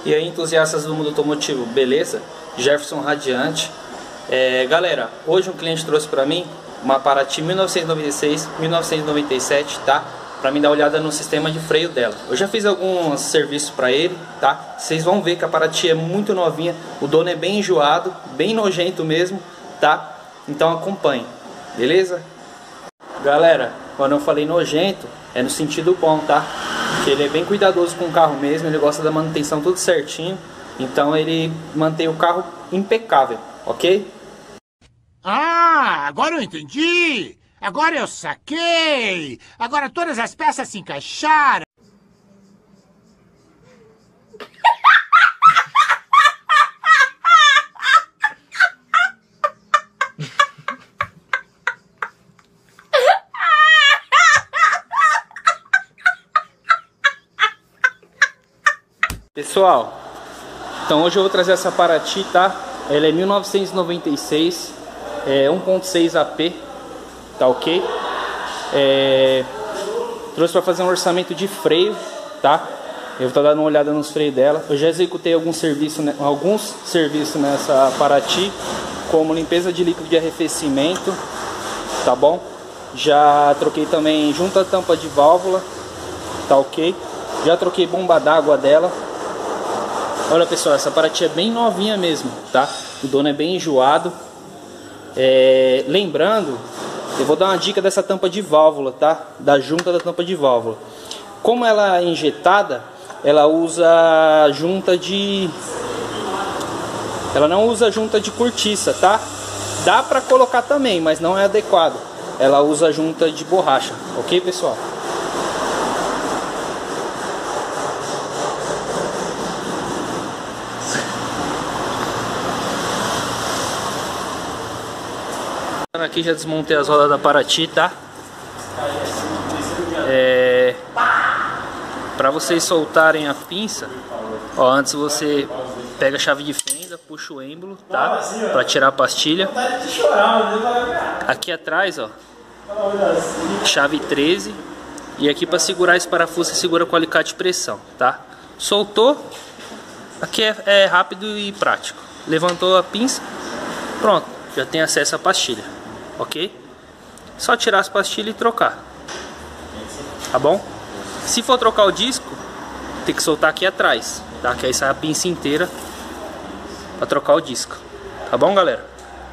E aí, entusiastas do mundo automotivo, beleza? Jefferson Radiante. Galera, hoje um cliente trouxe para mim uma Paraty 1996, 1997, tá? Para mim dar uma olhada no sistema de freio dela. Eu já fiz alguns serviços para ele, tá? Vocês vão ver que a Paraty é muito novinha, o dono é bem enjoado, bem nojento mesmo, tá? Então acompanhe, beleza? Galera, quando eu falei nojento, é no sentido bom, tá? Que ele é bem cuidadoso com o carro mesmo, ele gosta da manutenção tudo certinho, então ele mantém o carro impecável, ok? Ah, agora eu entendi! Agora eu saquei! Agora todas as peças se encaixaram! Pessoal, então hoje eu vou trazer essa Paraty, tá? Ela é 1996, 1.6 AP, tá ok? Trouxe para fazer um orçamento de freio, tá? Eu vou estar dando uma olhada nos freios dela. Eu já executei alguns serviços nessa Paraty, como limpeza de líquido de arrefecimento, tá bom? Já troquei também junta tampa de válvula, tá ok? Já troquei bomba d'água dela. Olha pessoal, essa Paraty é bem novinha mesmo, tá? O dono é bem enjoado. Lembrando, eu vou dar uma dica dessa tampa de válvula, tá? Da junta da tampa de válvula. Como ela é injetada, ela usa junta de... Ela não usa junta de cortiça, tá? Dá pra colocar também, mas não é adequado. Ela usa junta de borracha, ok pessoal? Aqui já desmontei as rodas da Paraty, tá? Para vocês soltarem a pinça, ó, antes você pega a chave de fenda, puxa o êmbolo, tá? Para tirar a pastilha. Aqui atrás, ó, chave 13, e aqui para segurar esse parafuso você segura com alicate de pressão, tá? Soltou, aqui é rápido e prático. Levantou a pinça, pronto, já tem acesso à pastilha. Ok? Só tirar as pastilhas e trocar. Tá bom? Se for trocar o disco, tem que soltar aqui atrás, tá? Que aí sai a pinça inteira pra trocar o disco. Tá bom, galera?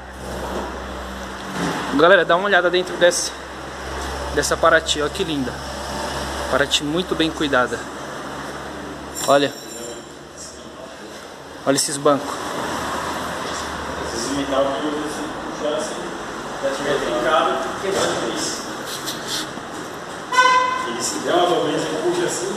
Galera, dá uma olhada dentro dessa Paraty, ó que linda. Paraty muito bem cuidada. Olha. Olha esses bancos. Já tiver trincado, quebrando isso. E se der uma dobreza, ele puxa assim.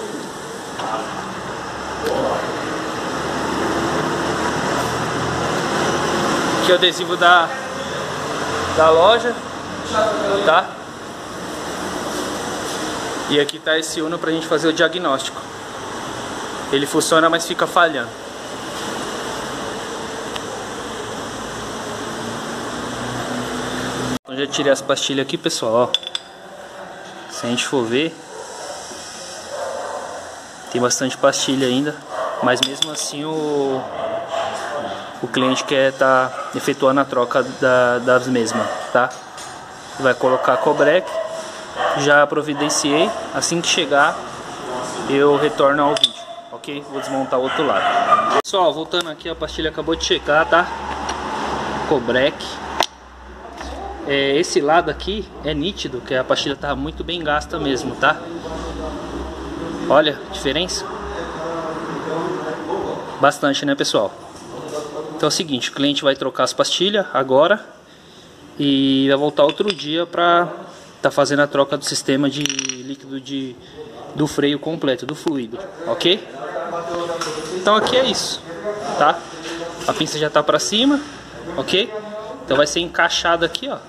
Aqui é o adesivo da loja, tá? E aqui tá esse Uno pra gente fazer o diagnóstico. Ele funciona, mas fica falhando. Eu já tirei as pastilhas aqui, pessoal, ó. Se a gente for ver, tem bastante pastilha ainda, mas mesmo assim o cliente quer estar efetuando a troca das mesmas, tá? Vai colocar Cobrec, já providenciei, assim que chegar eu retorno ao vídeo, ok? Vou desmontar o outro lado. Pessoal, voltando aqui, a pastilha acabou de chegar, tá? Cobrec. Esse lado aqui é nítido que a pastilha tá muito bem gasta mesmo, tá? Olha a diferença. Bastante, né, pessoal? Então é o seguinte, o cliente vai trocar as pastilhas agora e vai voltar outro dia pra tá fazendo a troca do sistema de líquido do freio completo, do fluido, ok? Então aqui é isso, tá? A pinça já tá pra cima, ok? Então vai ser encaixado aqui, ó,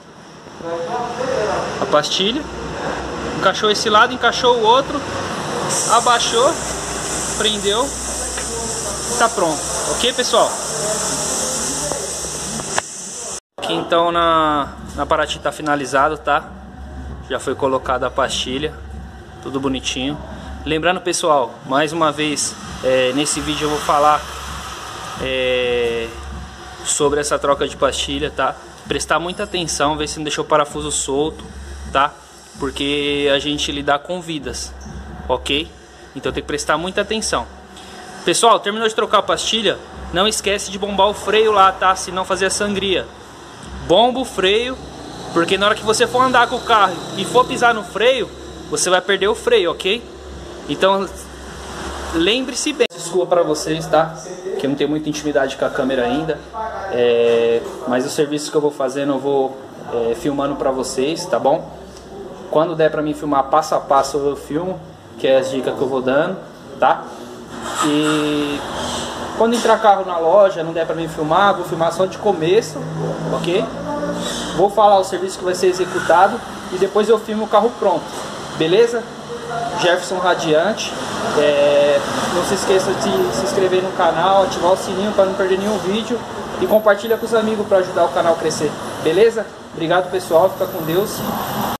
a pastilha. Encaixou esse lado, encaixou o outro, abaixou, prendeu, tá pronto, ok pessoal? Aqui então na Paraty tá finalizado, tá? Já foi colocada a pastilha, tudo bonitinho. Lembrando pessoal, mais uma vez, Nesse vídeo eu vou falar sobre essa troca de pastilha, tá? Prestar muita atenção, ver se não deixou o parafuso solto, tá? Porque a gente lida com vidas, ok? Então tem que prestar muita atenção. Pessoal, terminou de trocar a pastilha, não esquece de bombar o freio lá, tá? Se não fazer a sangria. Bomba o freio, porque na hora que você for andar com o carro e for pisar no freio, você vai perder o freio, ok? Então lembre-se bem. Desculpa para vocês, tá? Que eu não tenho muita intimidade com a câmera ainda, mas os serviços que eu vou fazendo eu vou filmando para vocês, tá bom? Quando der para mim filmar passo a passo eu filmo, que é as dicas que eu vou dando, tá? E quando entrar carro na loja, não der para mim filmar, vou filmar só de começo, ok? Vou falar o serviço que vai ser executado e depois eu filmo o carro pronto, beleza? Jefferson Radiante. Não se esqueça de se inscrever no canal, ativar o sininho para não perder nenhum vídeo e compartilha com os amigos para ajudar o canal a crescer, beleza? Obrigado pessoal, fica com Deus.